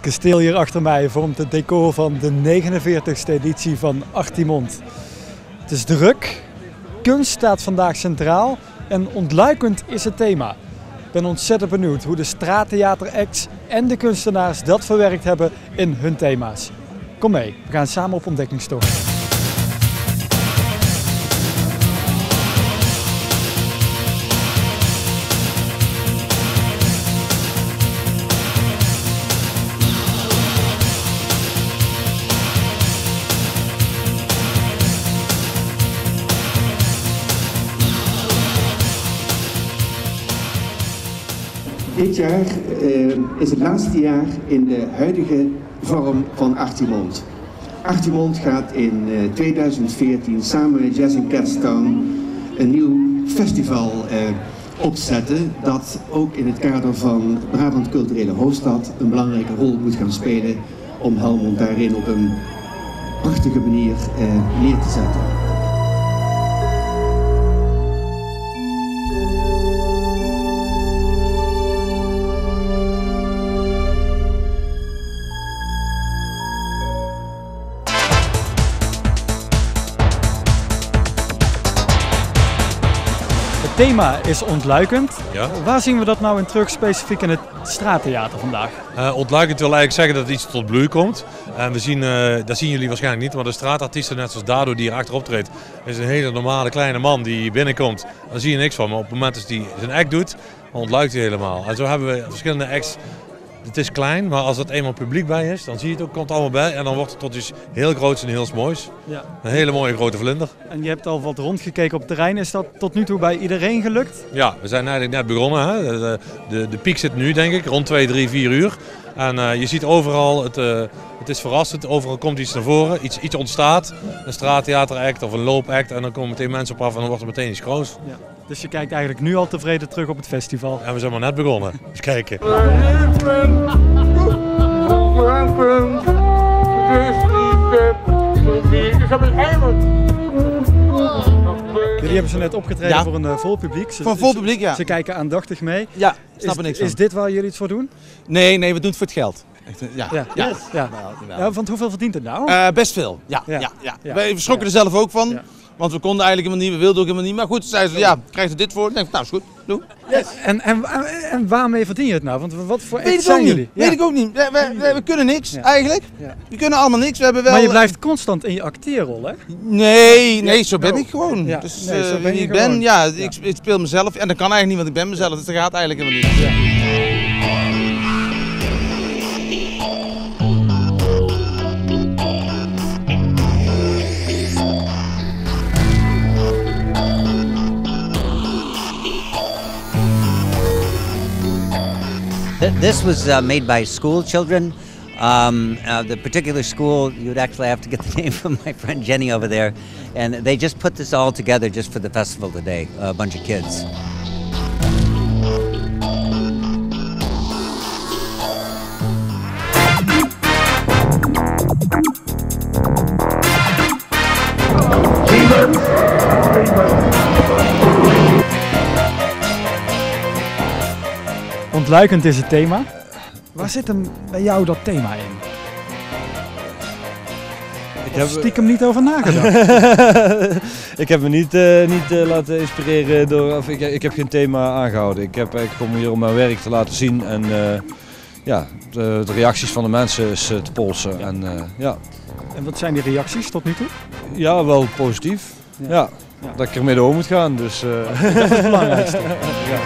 kasteel hier achter mij vormt het decor van de 49e editie van Artimond. Het is druk, kunst staat vandaag centraal en ontluikend is het thema. Ik ben ontzettend benieuwd hoe de straattheateracts en de kunstenaars dat verwerkt hebben in hun thema's. Kom mee, we gaan samen op ontdekkingstocht. Dit jaar is het laatste jaar in de huidige vorm van Artimond. Artimond gaat in 2014 samen met Jazz in Catstown een nieuw festival opzetten dat ook in het kader van Brabant Culturele Hoofdstad een belangrijke rol moet gaan spelen om Helmond daarin op een prachtige manier neer te zetten. Het thema is ontluikend. Ja. Waar zien we dat nou in terug, specifiek in het straattheater vandaag? Ontluikend wil eigenlijk zeggen dat iets tot bloei komt. En dat zien jullie waarschijnlijk niet, maar de straatartiesten, net zoals Dado die hier achterop treedt, is een hele normale kleine man die binnenkomt. Daar zie je niks van, maar op het moment dat hij zijn act doet, dan ontluikt hij helemaal. En zo hebben we verschillende acts. Het is klein, maar als er eenmaal publiek bij is, dan zie je het ook, komt het allemaal bij. En dan wordt het tot iets heel groots en heel moois. Ja. Een hele mooie grote vlinder. En je hebt al wat rondgekeken op het terrein. Is dat tot nu toe bij iedereen gelukt? Ja, we zijn eigenlijk net begonnen. Hè. De piek zit nu, denk ik, rond 2, 3, 4 uur. En je ziet overal, het is verrassend, overal komt iets naar voren, iets ontstaat. Een straattheateract of een loopact en dan komen meteen mensen op af en dan wordt er meteen iets groots. Ja. Dus je kijkt eigenlijk nu al tevreden terug op het festival. En we zijn maar net begonnen. Eens kijken. Jullie hebben ze net opgetreden voor een vol publiek. Voor een vol publiek, ja. Ze kijken aandachtig mee. Ja, snap er niks van. Is dit waar jullie het voor doen? Nee, we doen het voor het geld. Echt, ja. Yes. Ja. Ja, want hoeveel verdient het nou? Best veel, ja. Wij schrokken er zelf ook van. Ja. Want we konden eigenlijk helemaal niet, we wilden ook helemaal niet. Maar goed, zeiden ze, ja, krijg je dit voor? Ik denk, nou is goed, doe. Yes. En waarmee verdien je het nou? Want wat voor acts zijn jullie? Weet ik ook niet. We kunnen niks, eigenlijk. Ja. We kunnen allemaal niks. We hebben wel... Maar je blijft constant in je acteerrol, hè? Nee, zo ben ik gewoon. Ja. Dus zo ben je ik gewoon. Ik speel mezelf. En dat kan eigenlijk niet, want ik ben mezelf. Dus dat gaat eigenlijk helemaal niet. Ja. This was made by school children. The particular school, you would actually have to get the name from my friend Jenny over there. And they just put this all together just for the festival today, a bunch of kids. Ontluikend is het thema. Waar zit hem bij jou dat thema in? Ik heb stiekem niet over nagedacht. Ik heb me niet laten inspireren door, of ik heb geen thema aangehouden. Ik kom hier om mijn werk te laten zien en de reacties van de mensen is te polsen. Ja. Ja. En wat zijn die reacties tot nu toe? Ja, wel positief. Ja. Dat ik ermee door moet gaan. Dus, dat is het belangrijkste. Ja.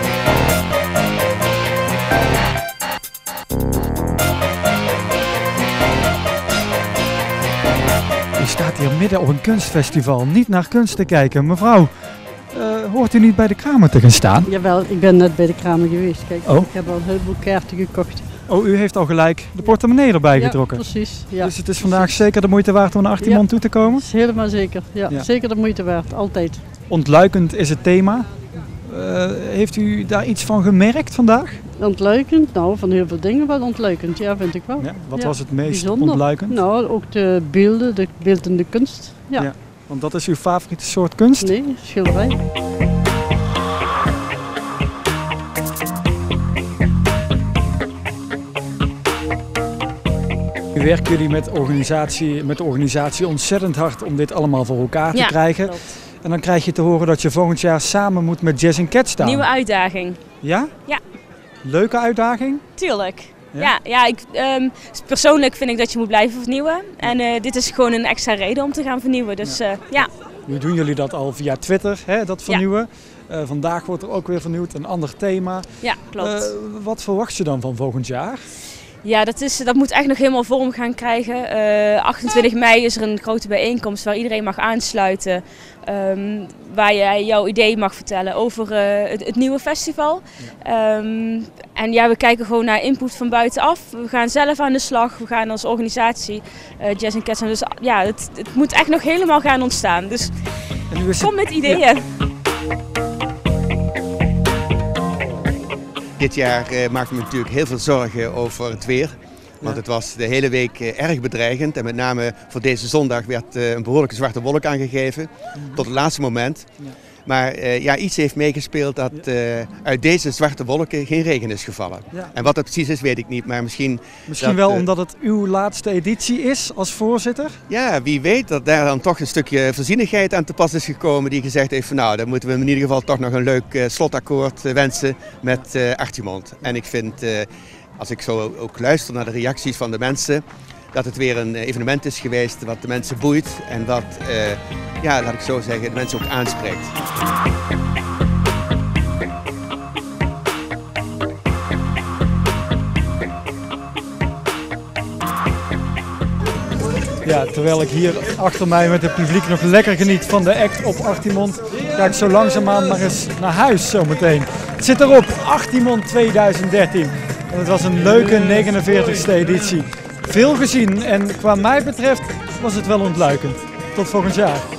U staat hier midden op een kunstfestival, niet naar kunst te kijken. Mevrouw, hoort u niet bij de Kramer te gaan staan? Jawel, ik ben net bij de Kramer geweest. Kijk, ik heb al een heleboel kaarten gekocht. Oh, u heeft al gelijk de portemonnee erbij getrokken? Ja, precies. Ja, dus het is vandaag zeker de moeite waard om naar Artimond toe te komen? Dat is helemaal zeker. Ja, zeker de moeite waard, altijd. Ontluikend is het thema. Heeft u daar iets van gemerkt vandaag? Ontluikend? Nou, van heel veel dingen wel ontluikend, ja, vind ik wel. Ja, wat was het meest bijzonder. Ontluikend? Nou, ook de beelden, de beeldende kunst. Ja. Want dat is uw favoriete soort kunst? Nee, schilderij. werken jullie met de organisatie ontzettend hard om dit allemaal voor elkaar te krijgen. Klopt. En dan krijg je te horen dat je volgend jaar samen moet met Jazz in Cats staan. Nieuwe uitdaging. Ja? Ja. Leuke uitdaging? Tuurlijk. Ja, persoonlijk vind ik dat je moet blijven vernieuwen. En dit is gewoon een extra reden om te gaan vernieuwen. Dus ja. Nu doen jullie dat al via Twitter, hè, dat vernieuwen. Vandaag wordt er ook weer vernieuwd, een ander thema. Ja, klopt. Wat verwacht je dan van volgend jaar? Ja, dat moet echt nog helemaal vorm gaan krijgen. 28 mei is er een grote bijeenkomst waar iedereen mag aansluiten. Waar jij jouw idee mag vertellen over het nieuwe festival. Ja. En ja, we kijken gewoon naar input van buitenaf. We gaan zelf aan de slag. We gaan als organisatie Jazz in Cats. Dus ja, het moet echt nog helemaal gaan ontstaan. Dus kom met ideeën. Ja. Dit jaar maakte me natuurlijk heel veel zorgen over het weer. Want het was de hele week erg bedreigend. En met name voor deze zondag werd een behoorlijke zwarte wolk aangegeven. Tot het laatste moment. Ja. Maar iets heeft meegespeeld dat uit deze zwarte wolken geen regen is gevallen. Ja. En wat dat precies is, weet ik niet. Maar misschien wel omdat het uw laatste editie is als voorzitter? Ja, wie weet dat daar dan toch een stukje voorzienigheid aan te pas is gekomen. Die gezegd heeft van nou, dan moeten we in ieder geval toch nog een leuk slotakkoord wensen met Artimond. En ik vind, als ik zo ook luister naar de reacties van de mensen, dat het weer een evenement is geweest wat de mensen boeit en wat, laat ik zo zeggen, de mensen ook aanspreekt. Ja, terwijl ik hier achter mij met het publiek nog lekker geniet van de act op Artimond, ga ik zo langzaamaan maar eens naar huis zometeen. Het zit erop, Artimond 2013. En het was een leuke 49e editie. Veel gezien en qua mij betreft was het wel ontluikend. Tot volgend jaar.